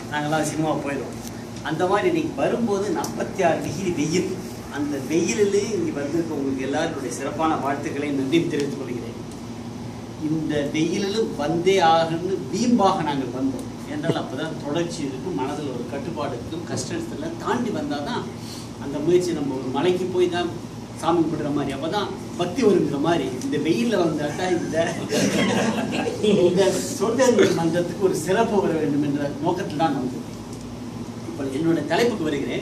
நாங்கள்லாம் சினிமா போயிடுவோம். அந்த மாதிரி இன்றைக்கி வரும்போது 46 டிகிரி வெயில். அந்த வெயிலிலே இங்கே வந்திருக்க உங்களுக்கு எல்லாருடைய சிறப்பான வாழ்த்துக்களை நன்றி தெரிவித்துக் கொள்கிறேன். இந்த வெயிலிலும் வந்தே ஆகணும்னு வீம்பாக நாங்கள் வந்தோம் என்றால் அப்போ தான் தொடர்ச்சி இருக்கும், மனதில் ஒரு கட்டுப்பாடு இருக்கும். கஷ்டத்தெல்லாம் தாண்டி வந்தால் தான் அந்த முயற்சி. நம்ம ஒரு மலைக்கு போய் தான் சாமி கும்பிடுற மாதிரி, அப்போ தான் பக்தி வருங்கிற மாதிரி இந்த வெயிலில் வந்தாட்டா இந்த சொந்த மன்றத்துக்கு ஒரு சிறப்பு வர வேண்டும் என்ற நோக்கத்தில் தான் வந்தது. இப்போ என்னோட தலைப்புக்கு வருகிறேன்.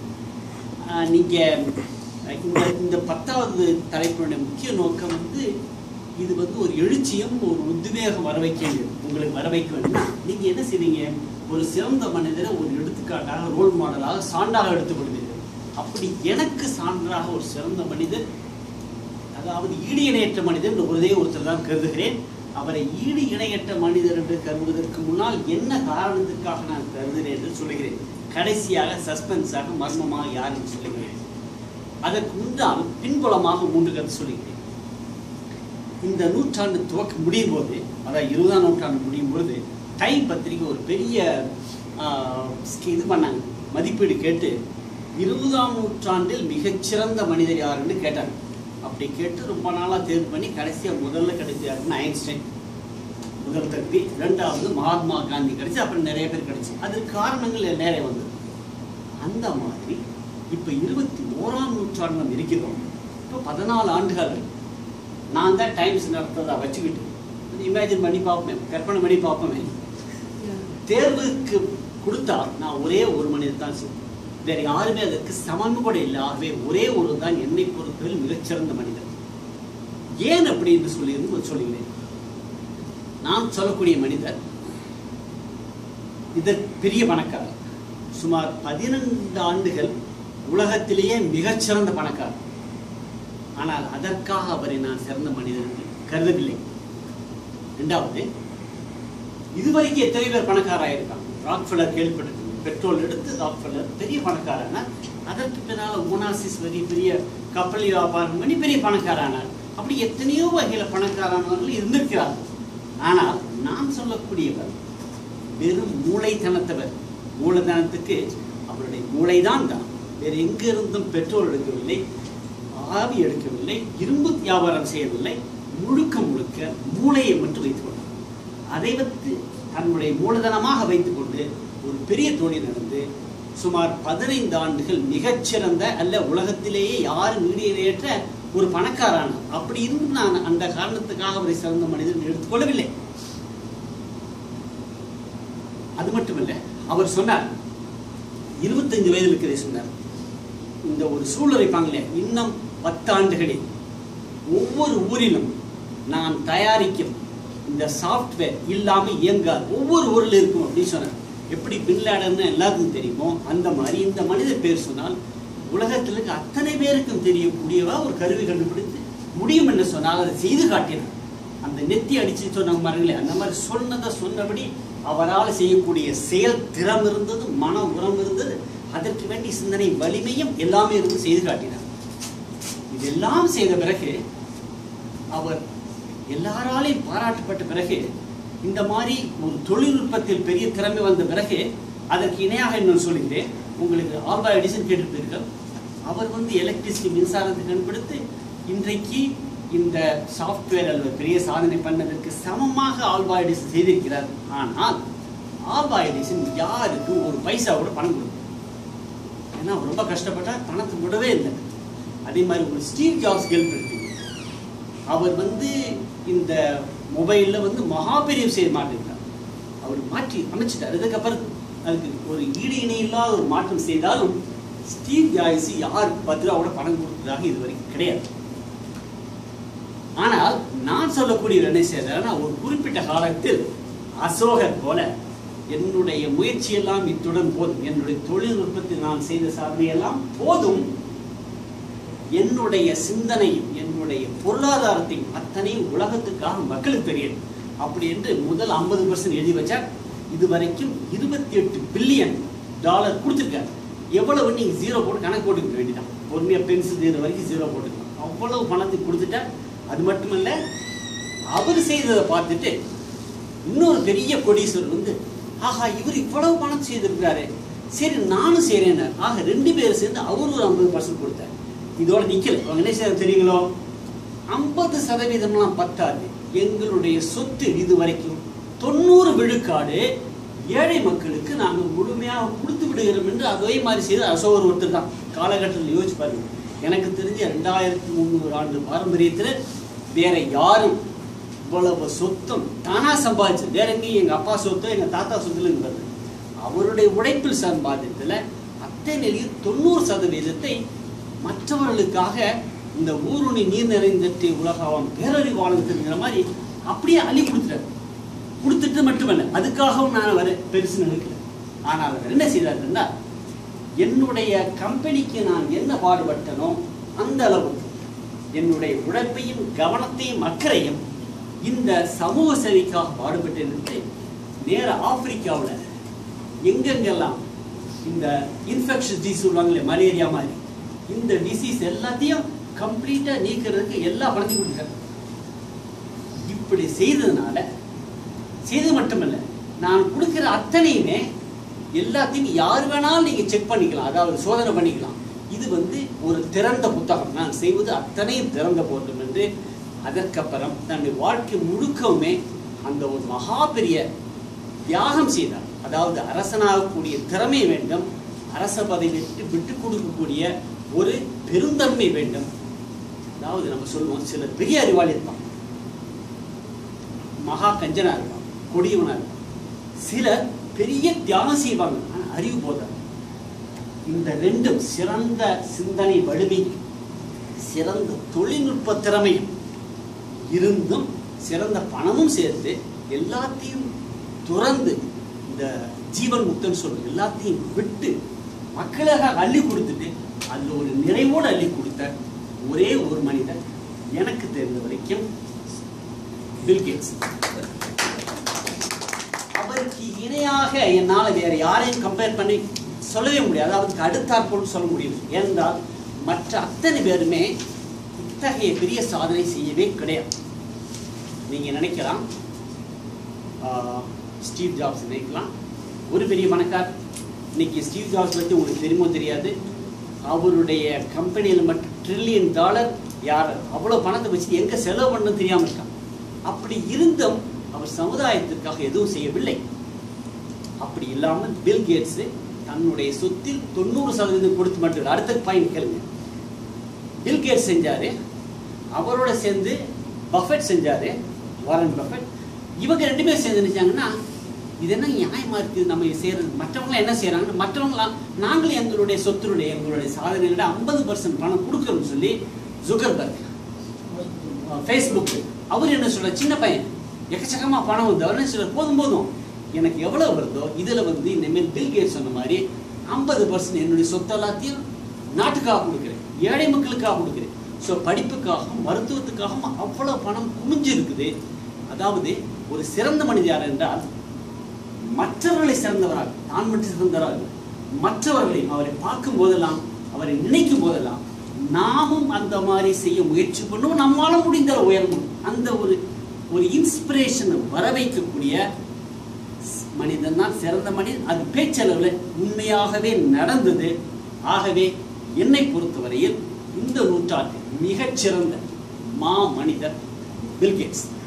நீங்கள் இந்த 10வது தலைப்பினுடைய முக்கிய நோக்கம் இது ஒரு எழுச்சியும் ஒரு உத்வேகம் வர வைக்க வேண்டும். உங்களுக்கு வர வைக்க வேண்டும். நீங்கள் என்ன செய்வீங்க? ஒரு சிறந்த மனிதரை ஒரு எடுத்துக்காட்டாக, ரோல் மாடலாக, சான்றாக எடுத்துக்கொள்வீர்கள். அப்படி எனக்கு சான்றாக ஒரு சிறந்த மனிதர், அதாவது ஈடு இணையற்ற மனிதர் என்று ஒருத்தர் தான் கருதுகிறேன். அவரை ஈடு இணையற்ற மனிதர் என்று கருதுவதற்கு முன்னால் என்ன காரணத்திற்காக நான் கருதுகிறேன் என்று சொல்லுகிறேன். கடைசியாக சஸ்பென்ஸாக மர்மமாக யார் என்று சொல்லுகிறேன். அதற்கு முன்னால் பின்புலமாக 3 கருத்து சொல்லுகிறேன். இந்த நூற்றாண்டு முடியும் போது, அதாவது 20ஆம் நூற்றாண்டு முடியும் பொழுது டைம் பத்திரிகை ஒரு பெரிய இது பண்ணாங்க, மதிப்பீடு கேட்டு 20ஆம் நூற்றாண்டில் மிகச்சிறந்த மனிதர் யாருன்னு கேட்டாங்க. அப்படி கேட்டு ரொம்ப நாளாக தேர்வு பண்ணி கடைசியாக முதல்ல கிடைச்சாருன்னு ஐன்ஸ்டைன் முதல் தகுதி, 2வது மகாத்மா காந்தி கிடைச்சி, அப்புறம் நிறைய பேர் கிடைச்சி. அதுக்கு காரணங்கள் நிறைய வந்தது. அந்த மாதிரி இப்போ 21ஆம் நூற்றாண்டு நம்ம இருக்கிறோம். இப்போ 14 ஆண்டுகள் நான் தான் டைம்ஸ் நடத்ததை வச்சுக்கிட்டு இமேஜின் பண்ணி பார்ப்பேன், கற்பனை பண்ணி பார்ப்பேன். தேர்வுக்கு கொடுத்தா நான் ஒரே ஒரு மனிதர் தான் செய்வேன், வேறு யாருமே அதற்கு சமம் கூட இல்லை. ஆகவே ஒரே ஒரு தான் என்னை பொறுத்தவரையில் மிகச்சிறந்த மனிதர். ஏன் அப்படி என்று சொல்லுகிறேன். நான் சொல்லக்கூடிய மனிதர் இதற்கு பெரிய பணக்காரர். சுமார் 12 ஆண்டுகள் உலகத்திலேயே மிகச்சிறந்த பணக்காரர். ஆனால் அதற்காக அவரை நான் சிறந்த மனிதர் என்று கருதவில்லை. 2வது, இதுவரைக்கும் எத்தனை பேர் பணக்காராக இருக்காங்க? ராக்ஃபெல்லர் கேள்விப்பட்டிருக்கீங்க. பெட்ரோல் எடுத்து ராக்ஃபெல்லர் பெரிய பணக்காரனார். அதற்கு பின்னால் மோனாசிஸ் வரி பெரிய கப்பல் வியாபாரம் பண்ணி பெரிய பணக்காரனார். அப்படி எத்தனையோ வகையில் பணக்காரர்கள் இருந்திருக்கிறார்கள். ஆனால் நான் சொல்லக்கூடியவர் வெறும் மூளைத்தனத்தவர். மூலதனத்துக்கு அவருடைய மூளைதான் தான். வேறு எங்கிருந்தும் பெட்ரோல் எடுக்கவில்லை, ஆவி எடுக்கவில்லை, இரும்பு வியாபாரம் செய்யவில்லை. முழுக்க மூளையை மட்டும் வைத்துக் கொண்டார். அதை வைத்து தன்னுடைய மூலதனமாக வைத்துக்கொண்டு ஒரு பெரிய தொழில் நடந்து சுமார் 15 ஆண்டுகள் மிகச்சிறந்த அல்ல உலகத்திலேயே யாரும் ஈடுஏற்ற ஒரு பணக்காரானார். அப்படி இருந்து நான் அந்த காரணத்துக்காக அவரை சிறந்த மனிதன் எடுத்துக்கொள்ளவில்லை. அது மட்டுமல்ல, அவர் சொன்னார் 25 வயதில் இருக்கிறதை சொன்னார். இந்த ஒரு சூழல் வைப்பாங்களே, இன்னும் 10 ஆண்டுகளில் ஒவ்வொரு ஊரிலும் நான் தயாரிக்கும் இந்த சாஃப்ட்வேர் இல்லாமல் இயங்காது, ஒவ்வொரு ஊரில் இருக்கும் அப்படின்னு சொன்னார். எப்படி பின் லேடன்னு எல்லாருக்கும் தெரியுமோ அந்த மாதிரி இந்த மனிதர் பேர் சொன்னால் உலகத்தில் இருக்க அத்தனை பேருக்கும் தெரியக்கூடியவா ஒரு கருவி கண்டுபிடித்து முடியும் என்று சொன்னால் அதை செய்து காட்டினார். அந்த நெத்தி அடிச்சு சொன்னாங்க பாருங்களே, அந்த மாதிரி சொன்னபடி அவரால் செய்யக்கூடிய செயல் திறம் இருந்தது, மன உரம் இருந்தது, அதற்கு வேண்டிய சிந்தனை வலிமையும் எல்லாமே இருந்து செய்து காட்டினார். இதெல்லாம் செய்த பிறகு அவர் எல்லாராலையும் பாராட்டப்பட்ட பிறகு, இந்த மாதிரி ஒரு தொழில்நுட்பத்தில் பெரிய திறமை வந்த பிறகு அதற்கு இணையாக இன்னொன்று சொல்லுகிறேன். உங்களுக்கு ஆல்வா எடிசன் கேட்டிருப்பீர்கள். அவர் எலக்ட்ரிசிட்டி மின்சாரத்தை கண்டுபிடித்து இன்றைக்கு இந்த சாஃப்ட்வேர் அல்லது பெரிய சாதனை பண்ணதற்கு சமமாக ஆல்வா எடிசன் செய்திருக்கிறார். ஆனால் ஆல்வா எடிசன் யாருக்கு ஒரு பைசா கூட பணம் கொடுக்கும். ஏன்னா ரொம்ப கஷ்டப்பட்டால் பணத்தை விடவே இல்லை. அதே மாதிரி ஒரு ஸ்டீவ் ஜாப்ஸ் கேள்விப்பட்டிருக்கீங்க. அவர் இந்த மொபைலில் மகா பெரிய செய்ய மாட்டேங்கிறார். அவர் மாற்றி அமைச்சிட்டார். அதுக்கப்புறம் அதுக்கு ஒரு ஈடு இணை இல்லாத ஒரு மாற்றம் செய்தாலும் ஸ்டீவ் ஜாப்ஸ் யாருக்கு 10 ரூபா கூட பணம் கொடுத்ததாக இதுவரைக்கும் கிடையாது. ஆனால் நான் சொல்லக்கூடிய என்ன செய்தார்னா, ஒரு குறிப்பிட்ட காலத்தில் அசோகர் போல என்னுடைய முயற்சியெல்லாம் இத்துடன் போதும், என்னுடைய தொழில்நுட்பத்தில் நான் செய்த சாதனையெல்லாம் போதும், என்னுடைய சிந்தனையும் என்னுடைய பொருளாதாரத்தையும் அத்தனையும் உலகத்துக்காக மக்களுக்கு தெரியும் அப்படி என்று முதல் 50% எழுதி வச்சார். இதுவரைக்கும் $28 பில்லியன் கொடுத்துருக்காரு. எவ்வளவு நீங்க 0 போட்டு கணக்கு போட்டுக்க வேண்டியதான். பொறுமையா பென்சில் இது வரைக்கும் 0 போட்டுக்கலாம். அவ்வளவு பணத்தை கொடுத்துட்டார். அது மட்டுமல்ல, அவர் செய்ததை பார்த்துட்டு இன்னொரு பெரிய கோடீஸ்வரர் ஆஹா இவர் இவ்வளவு பணம் செய்திருக்கிறாரு, சரி நானும் செய்றேன். ஆக 2 பேரும் சேர்ந்து அவரு ஒரு 50% கொடுத்தார். இதோட நிக்கல. அவங்க என்ன செய்ய தெரியுங்களோ, 50% பத்தாது, எங்களுடைய சொத்து இது வரைக்கும் 90 விழுக்காடு ஏழை மக்களுக்கு நாங்கள் முழுமையாக கொடுத்து விடுகிறோம் என்று அதே மாதிரி செய்து அசோகர் ஒருத்தர் தான். காலகட்டத்தில் யோசிச்சு பாருங்க. எனக்கு தெரிஞ்ச 2300 ஆண்டு பாரம்பரியத்தில் வேற யாரும் இவ்வளவு சொத்தம் தானா சம்பாதிச்சு, வேற எங்கேயும் எங்க அப்பா சொத்து எங்க தாத்தா சொத்துல இருந்தது, அவருடைய உழைப்பில் சம்பாதித்துல அத்தனையில் 90% மற்றவர்களுக்காக இந்த ஊருணி நீர் நிறைந்தற்று உலகாவும் பேரறிவாளங்கிற மாதிரி அப்படியே அள்ளி கொடுத்துட்டாரு. கொடுத்துட்டு மட்டுமல்ல, அதுக்காகவும் நான் வர பெருசு நினைக்கல. ஆனால் அவர் என்ன செய்தாருன்னா, என்னுடைய கம்பெனிக்கு நான் என்ன பாடுபட்டனோ அந்த அளவுக்கு என்னுடைய உழைப்பையும் கவனத்தையும் அக்கறையும் இந்த சமூக சேவைக்காக பாடுபட்டு நேர ஆப்பிரிக்காவில் எங்கெங்கெல்லாம் இந்த இன்ஃபெக்ஷன் டிசீஸ் சொல்லுவாங்களே, மலேரியா மாதிரி இந்த டிசீஸ் எல்லாத்தையும் கம்ப்ளீட்டா நீக்கிறதுக்கு எல்லா பணத்தையும் கொடுத்தாரு. இப்படி செய்ததுனால செய்து மட்டுமல்ல, நான் கொடுக்கிற அத்தனையுமே எல்லாத்தையும் யார் வேணாலும் நீங்க செக் பண்ணிக்கலாம், அதாவது சோதனை பண்ணிக்கலாம். இது ஒரு திறந்த புத்தகம், நான் செய்வது அத்தனையும் திறந்த போட்டும் என்று அதற்கப்புறம் தன்னுடைய வாழ்க்கை முழுக்கவுமே அந்த ஒரு மகா பெரிய தியாகம் செய்தார். அதாவது அரசனாகக்கூடிய திறமை வேண்டும், அரச பதவி விட்டு கொடுக்கக்கூடிய ஒரு பெருந்தன்மை வேண்டும். அதாவது நம்ம சொல்லுவோம், சில பெரிய அறிவாளி இருப்பான், மகா கஞ்சனா இருப்பான், கொடியவனா இருப்பான். சில பெரிய தியாகம் செய்வாங்க, அறிவு போதாது. இந்த ரெண்டும் சிறந்த சிந்தனை வலிமை, சிறந்த தொழில்நுட்ப திறமையும் இருந்தும் சிறந்த பணமும் சேர்த்து எல்லாத்தையும் துறந்து இந்த ஜீவன் முக்தன் சொல்ற எல்லாத்தையும் விட்டு மக்களாக அள்ளி கொடுத்துட்டு அதுல ஒரு நிறைவோடு அள்ளி கொடுத்த ஒரே ஒரு மனிதர் எனக்கு தெரிந்த வரைக்கும் பில் கேட்ஸ். அவருக்கு இணையாக என்னால் வேற யாரையும் கம்பேர் பண்ணி சொல்லவே முடியாது, அவருக்கு அடுத்தாற்போல் சொல்ல முடியும். ஏனென்றால் மற்ற அத்தனை பேருமே இத்தகைய பெரிய சாதனை செய்யவே கிடையாது. நீங்க நினைக்கலாம் ஸ்டீவ் ஜாப்ஸ் நினைக்கலாம் ஒரு பெரிய பணக்கார். இன்னைக்கு ஸ்டீவ் ஜாப்ஸ் பற்றி உங்களுக்கு தெரியுமோ தெரியாது, அவருடைய கம்பெனியில் மட்டும் $1 ட்ரில்லியன் யார் அவ்வளோ பணத்தை வச்சு எங்கே செலவு பண்ணணும் தெரியாமல் இருக்கான். அப்படி இருந்தும் அவர் சமுதாயத்திற்காக எதுவும் செய்யவில்லை. அப்படி இல்லாமல் பில் கேட்ஸ் தன்னுடைய சொத்தில் 90% கொடுத்து மட்டும். அடுத்த பாயிண்ட் கேளுங்க. பில் கேட்ஸ் செஞ்சாரு, அவரோட சேர்ந்து பஃபெட் செஞ்சாரு, வாரன் பஃபெட். இவங்க 2 பேரும் சேர்ந்து நினைச்சாங்கன்னா இது என்ன நியாயமா இருக்கு நம்ம செய்யறது, மற்றவங்களாம் என்ன செய்யறாங்க, மற்றவங்களாம் நாங்களும் எங்களுடைய சொத்துடைய எங்களுடைய சாதனையோட 50% பணம் கொடுக்கணும்னு சொல்லி ஜுகர்பர்க் ஃபேஸ்புக் அவர் என்ன சொல்ற, சின்ன பையன் எக்கச்சக்கமா பணம் வந்து அவர் என்ன சொல்ற, போதும் போதும் எனக்கு எவ்வளவு வருதோ இதுல இனிமேல் பில் கேட்ஸ் சொன்ன மாதிரி 50% என்னுடைய சொத்து எல்லாத்தையும் நாட்டுக்காக கொடுக்குறேன், ஏழை மக்களுக்காக கொடுக்குறேன். ஸோ படிப்புக்காகவும் மருத்துவத்துக்காகவும் அவ்வளவு பணம் குமிஞ்சு இருக்குது. அதாவது ஒரு சிறந்த மனிதர் என்றால் மற்றவர்களை சிறந்தவராக, தான் மட்டும் சிறந்தவராக மற்றவர்களையும் அவரை பார்க்கும் போதெல்லாம் அவரை நினைக்கும் போதெல்லாம் நாமும் அந்த மாதிரி செய்ய முயற்சி பண்ணுவோம், நம்மால முடிந்த உயரணும். அந்த ஒரு இன்ஸ்பிரேஷன் வர வைக்கக்கூடிய மனிதன் தான் சிறந்த மனிதன். அது பேச்சளவில் உண்மையாகவே நடந்தது. ஆகவே என்னை பொறுத்தவரையில் இந்த நூற்றாண்டில் மிகச்சிறந்த மா மனிதர் பில் கேட்ஸ்.